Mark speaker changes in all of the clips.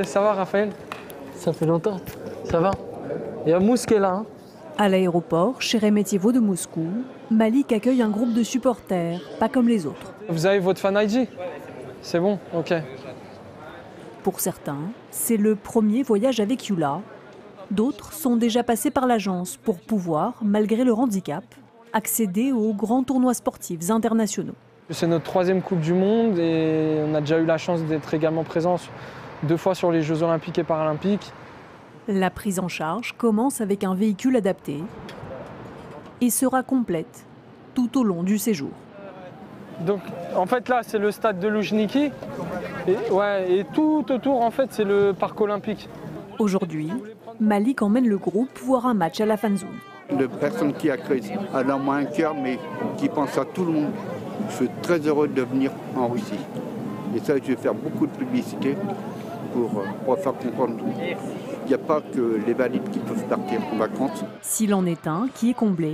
Speaker 1: Ça va, Raphaël? Ça fait longtemps. Ça va? Il y a Mousse qui est là. Hein.
Speaker 2: À l'aéroport, Sheremetyevo de Moscou, Malik accueille un groupe de supporters, pas comme les autres.
Speaker 1: Vous avez votre fan ID? C'est bon? Ok.
Speaker 2: Pour certains, c'est le premier voyage avec Yula. D'autres sont déjà passés par l'agence pour pouvoir, malgré leur handicap, accéder aux grands tournois sportifs internationaux.
Speaker 1: C'est notre 3e Coupe du Monde et on a déjà eu la chance d'être également présents 2 fois sur les Jeux Olympiques et Paralympiques.
Speaker 2: La prise en charge commence avec un véhicule adapté et sera complète tout au long du séjour.
Speaker 1: Donc en fait là c'est le stade de Loujniki et tout autour en fait c'est le parc olympique.
Speaker 2: Aujourd'hui, Malik emmène le groupe voir un match à la fan zone.
Speaker 3: De personnes qui accueillent à la main un cœur mais qui pensent à tout le monde. Je suis très heureux de venir en Russie. Et ça, je vais faire beaucoup de publicité pour faire comprendre. Il n'y a pas que les valides qui peuvent partir en vacances.
Speaker 2: S'il en est un qui est comblé,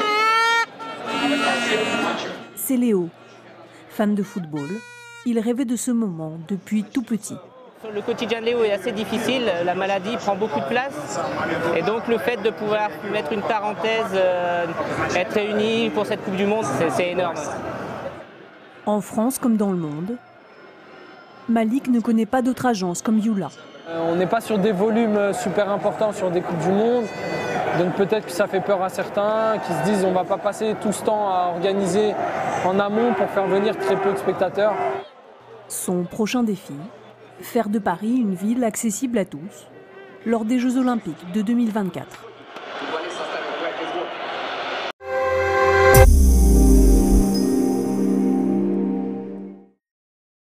Speaker 2: c'est Léo. Fan de football, il rêvait de ce moment depuis tout petit.
Speaker 4: Le quotidien de Léo est assez difficile, la maladie prend beaucoup de place et donc le fait de pouvoir mettre une parenthèse, être réunis pour cette Coupe du Monde, c'est énorme.
Speaker 2: En France comme dans le monde, Malik ne connaît pas d'autre agence comme Yula.
Speaker 1: On n'est pas sur des volumes super importants sur des Coupes du Monde, donc peut-être que ça fait peur à certains qui se disent on ne va pas passer tout ce temps à organiser en amont pour faire venir très peu de spectateurs.
Speaker 2: Son prochain défi, faire de Paris une ville accessible à tous lors des Jeux Olympiques de 2024.